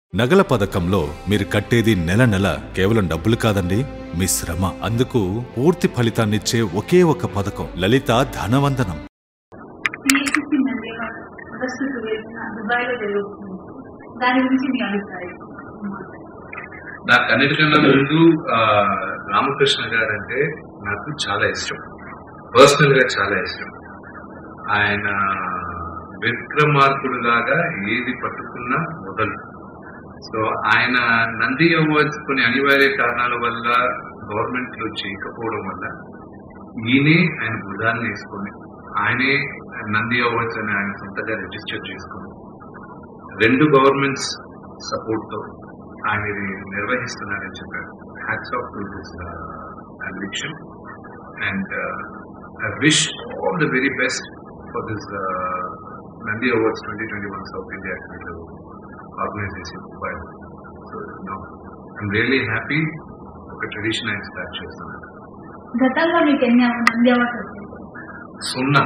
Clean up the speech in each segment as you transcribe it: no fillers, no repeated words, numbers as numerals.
నగల పథకంలో మీరు కట్టేది నెల నెల కేవలం డబ్బులు కాదండి, మీ శ్రమ. అందుకు పూర్తి ఫలితాన్నిచ్చే ఒకే ఒక పథకం లలిత ధనవందనం. నాకు అన్నిటికన్నా ముందు రామకృష్ణ గారు అంటే నాకు చాలా ఇష్టం, పర్సనల్ గా చాలా ఇష్టం. ఆయన విక్రమార్కుడు లాగా ఏది పట్టుకున్నా మొదలు. సో ఆయన నంది అవార్డ్స్ కొన్ని అనివార్య కారణాల వల్ల గవర్నమెంట్ లో చేయకపోవడం వల్ల ఈయనే ఆయన భుజాన్ని వేసుకొని ఆయనే నంది అవార్డ్స్ అని ఆయన సొంతగా రిజిస్టర్ చేసుకుని 2 గవర్నమెంట్స్ సపోర్ట్ తో ఆయన ఇది నిర్వహిస్తున్నారని చెప్పారు. Hats off to this Anvikshan and I wish all the very best for this Nandi awards 2021 south India organization. So I'm really happy ఒక ట్రెడిషన్ ఆయన స్టార్ట్ చేస్తున్నాను. గతంలో మీకు ఎన్ని నంది అవార్డ్స్ వచ్చాయి? 0.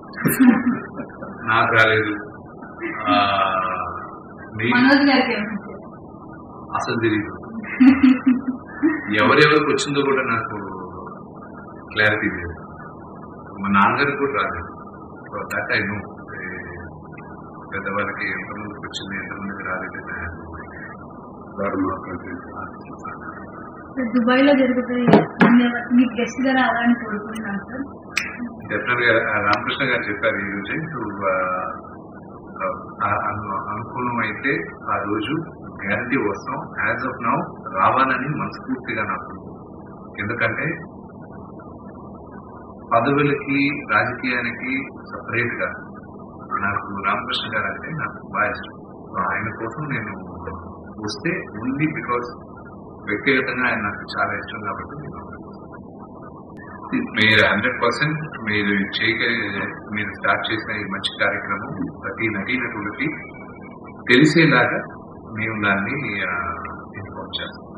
నాకు రాలేదు. అసలు తెలియదు ఎవరెవరికి వచ్చిందో కూడా నాకు క్లారిటీ లేదు. మా నాన్నగారికి కూడా రాలేదు. దట్ ఐ నో పెద్దవాళ్ళకి ఎంతమందికి వచ్చింది ఎంతమందికి రాలేదు. దుబాయ్ లో జరుగుతాయి మీకు గెస్ట్ గా రావాలని కోరుకుంటున్నాను సార్. డెఫినెట్ గా రామకృష్ణ గారు చెప్పారు ఈ రోజు అనుకూలం అయితే ఆ రోజు గ్యారంటీ వస్తాం. యాజ్ ఆఫ్ నౌ రావాలని మనస్ఫూర్తిగా నాకు, ఎందుకంటే పదవులకి రాజకీయానికి సపరేట్ గా నాకు రామకృష్ణ గారు అంటే నాకు బాగా ఇష్టం. ఆయన కోసం నేను వస్తే ఓన్లీ బికాస్ వ్యక్తిగతంగా ఆయన నాకు చాలా ఇష్టం కాబట్టి మీరు 100% మీరు స్టార్ట్ చేసిన ఈ మంచి కార్యక్రమం ప్రతి నటీనటులకి తెలిసేలాగా మేము దాన్ని ఇన్ఫార్మ్ చేస్తాం.